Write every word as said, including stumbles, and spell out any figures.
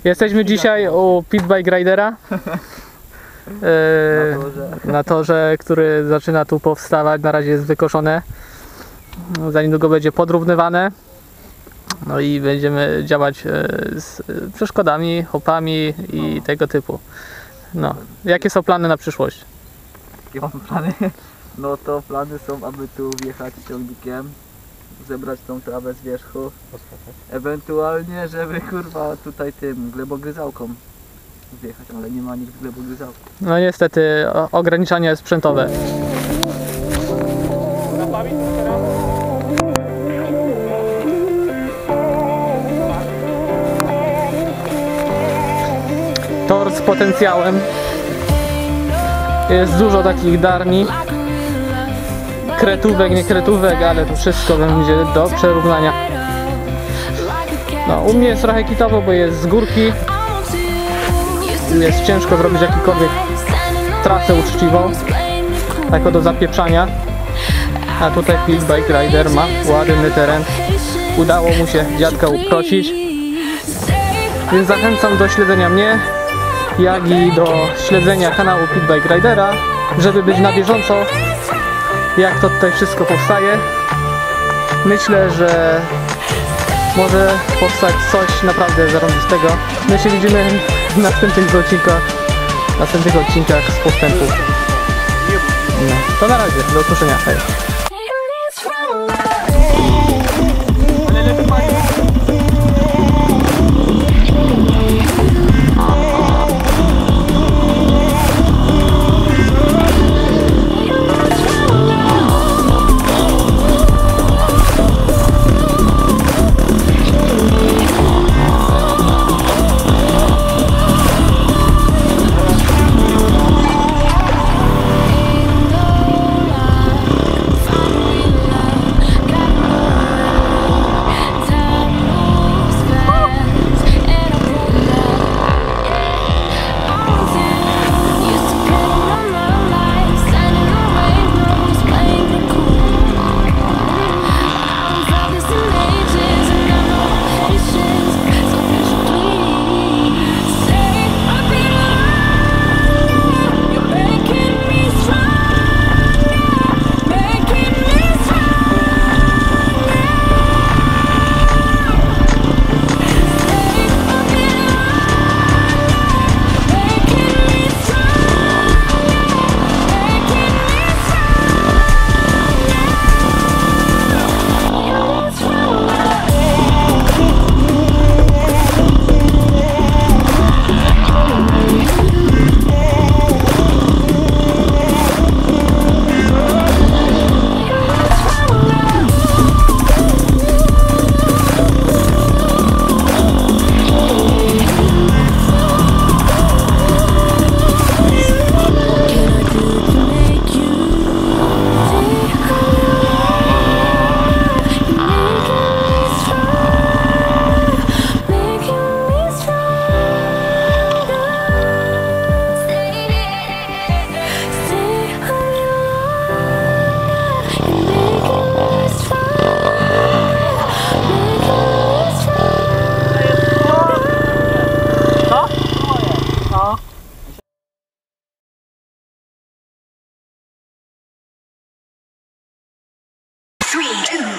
Jesteśmy dzisiaj u Pitbike Ridera yy, na, torze. na torze, który zaczyna tu powstawać. Na razie jest wykoszone. Za niedługo będzie podrównywane. No i będziemy działać z przeszkodami, hopami i no. tego typu. No. Jakie są plany na przyszłość? Jakie mam plany? No to plany są, aby tu wjechać ciągnikiem, zebrać tą trawę z wierzchu, ewentualnie żeby kurwa tutaj tym glebogryzałką wjechać, ale nie ma nikt glebogryzałki. No niestety ograniczenie sprzętowe. Tor z potencjałem. Jest dużo takich darni, kretówek, nie kretówek, ale to wszystko będzie do przerównania. No, u mnie jest trochę kitowo, bo jest z górki. Jest ciężko zrobić jakąkolwiek trasę uczciwą, jako do zapieprzania. A tutaj Pitbike Rider ma ładny teren. Udało mu się dziadka uprosić. Więc zachęcam do śledzenia mnie, jak i do śledzenia kanału Pitbike Ridera, żeby być na bieżąco, jak to tutaj wszystko powstaje. Myślę, że może powstać coś naprawdę zarąbistego. My się widzimy w następnych odcinkach, w następnych odcinkach z postępu. No, to na razie, do usłyszenia. Hej. Three, two,